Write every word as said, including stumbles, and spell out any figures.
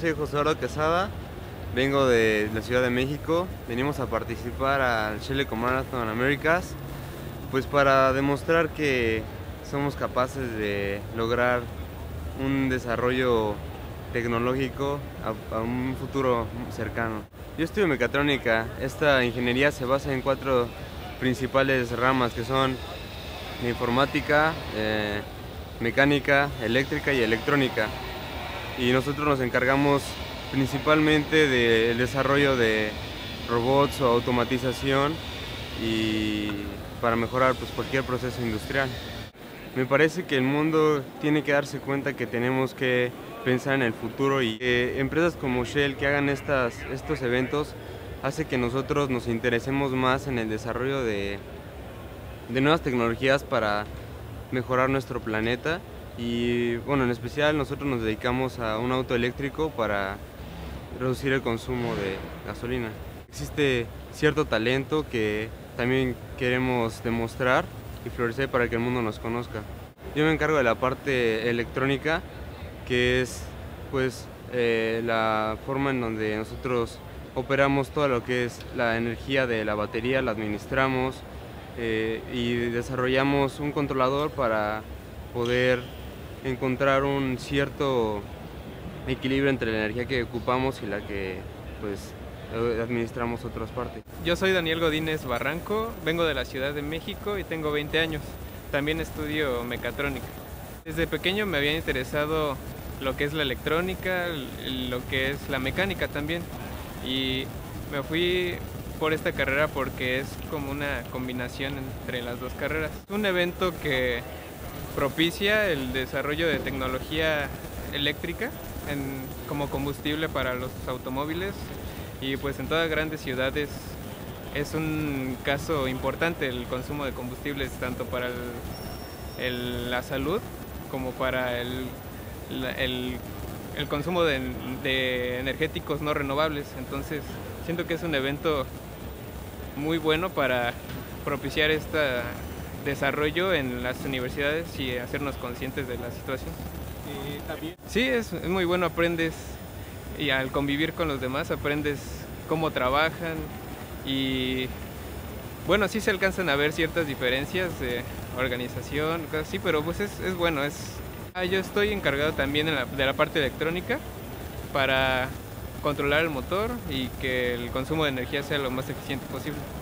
soy José Eduardo Quesada, vengo de la Ciudad de México. Venimos a participar al Cheleco Marathon Americas, pues para demostrar que somos capaces de lograr un desarrollo tecnológico a, a un futuro cercano. Yo estudio mecatrónica. Esta ingeniería se basa en cuatro principales ramas, que son la informática, eh, mecánica, eléctrica y electrónica. Y nosotros nos encargamos principalmente del desarrollo de robots o automatización y para mejorar pues, cualquier proceso industrial. Me parece que el mundo tiene que darse cuenta que tenemos que pensar en el futuro, y eh, empresas como Shell que hagan estas, estos eventos hace que nosotros nos interesemos más en el desarrollo de, de nuevas tecnologías para mejorar nuestro planeta. Y bueno, en especial nosotros nos dedicamos a un auto eléctrico para reducir el consumo de gasolina. Existe cierto talento que también queremos demostrar y florecer para que el mundo nos conozca. Yo me encargo de la parte electrónica, que es pues eh, la forma en donde nosotros operamos todo lo que es la energía de la batería, la administramos eh, y desarrollamos un controlador para poder encontrar un cierto equilibrio entre la energía que ocupamos y la que pues administramos otras partes. Yo soy Daniel Godínez Barranco, vengo de la Ciudad de México y tengo veinte años. También estudio mecatrónica. Desde pequeño me había interesado lo que es la electrónica, lo que es la mecánica también. Y me fui por esta carrera porque es como una combinación entre las dos carreras. Es un evento que propicia el desarrollo de tecnología eléctrica en, como combustible para los automóviles, y pues en todas grandes ciudades es un caso importante el consumo de combustibles, tanto para el, el, la salud como para el, el, el consumo de, de energéticos no renovables. Entonces siento que es un evento muy bueno para propiciar este desarrollo en las universidades y hacernos conscientes de la situación. Eh, también. Sí, es, es muy bueno, aprendes, y al convivir con los demás aprendes cómo trabajan, y bueno, sí se alcanzan a ver ciertas diferencias de organización, cosas así, pero pues es, es bueno. Es... Ah, yo estoy encargado también de la, de la parte electrónica para controlar el motor y que el consumo de energía sea lo más eficiente posible.